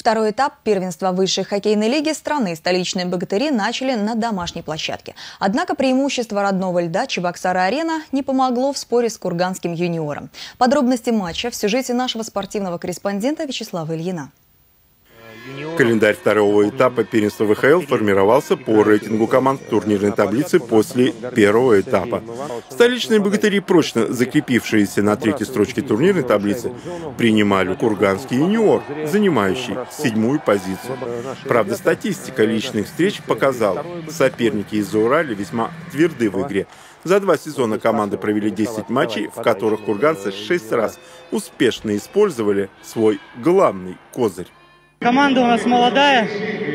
Второй этап первенства высшей хоккейной лиги страны столичные богатыри начали на домашней площадке. Однако преимущество родного льда Чебоксары-Арена не помогло в споре с курганским юниором. Подробности матча в сюжете нашего спортивного корреспондента Вячеслава Ильина. Календарь второго этапа первенства ВХЛ формировался по рейтингу команд турнирной таблицы после первого этапа. Столичные богатыри, прочно закрепившиеся на третьей строчке турнирной таблицы, принимали курганский юниор, занимающий 7-ю позицию. Правда, статистика личных встреч показала, соперники из Зауралья весьма тверды в игре. За 2 сезона команды провели 10 матчей, в которых курганцы 6 раз успешно использовали свой главный козырь. Команда у нас молодая,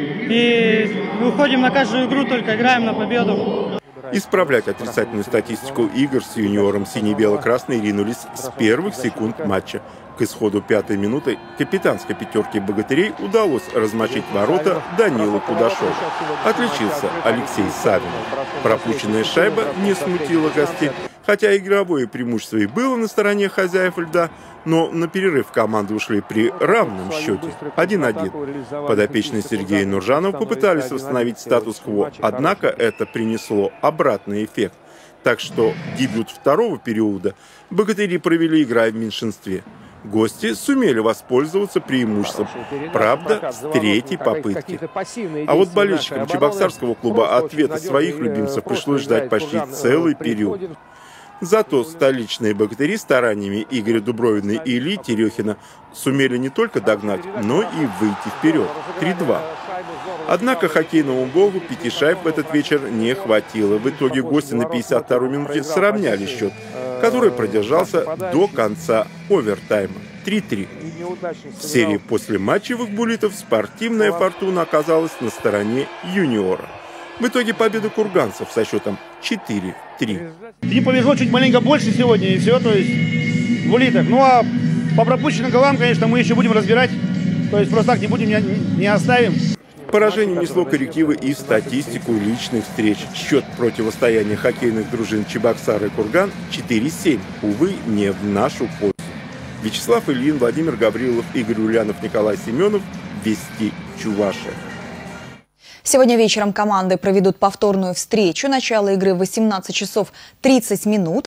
и выходим на каждую игру, только играем на победу. Исправлять отрицательную статистику игр с юниором сине-бело-красные ринулись с первых секунд матча. К исходу 5-й минуты капитанской пятерке богатырей удалось размочить ворота Данилу Кудашову. Отличился Алексей Савин. Пропущенная шайба не смутила гостей. Хотя игровое преимущество и было на стороне хозяев льда, но на перерыв команды ушли при равном счете 1-1. Подопечные Сергея Нуржанова попытались восстановить статус-кво, однако это принесло обратный эффект. Так что дебют второго периода богатыри провели, играя в меньшинстве. Гости сумели воспользоваться преимуществом, правда, с 3-й попытки. А вот болельщикам чебоксарского клуба ответа своих любимцев пришлось ждать почти целый период. Зато столичные богатыри стараниями Игоря Дубровина и Ильи Терехина сумели не только догнать, но и выйти вперед. 3-2. Однако хоккейному богу 5 шайб в этот вечер не хватило. В итоге гости на 52-й минуте сравняли счет, который продержался до конца овертайма. 3-3. В серии после матчевых буллитов спортивная фортуна оказалась на стороне юниора. В итоге победа курганцев со счетом 4-3. Им повезло чуть маленько больше сегодня, и все, то есть в улитах. Ну а по пропущенным голам, конечно, мы еще будем разбирать. То есть просто так не будем, не оставим. Поражение несло коррективы и в статистику личных встреч. Счет противостояния хоккейных дружин Чебоксары и Курган 4-7. Увы, не в нашу пользу. Вячеслав Ильин, Владимир Гаврилов, Игорь Ульянов, Николай Семенов. Вести Чувашия. Сегодня вечером команды проведут повторную встречу. Начало игры в 18 часов 30 минут.